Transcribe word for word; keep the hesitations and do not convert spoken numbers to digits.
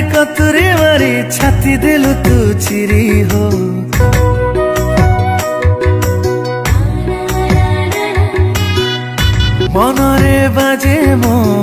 कतुरी मारी छाती देलु तू चिरी हो मनरे बाजे मो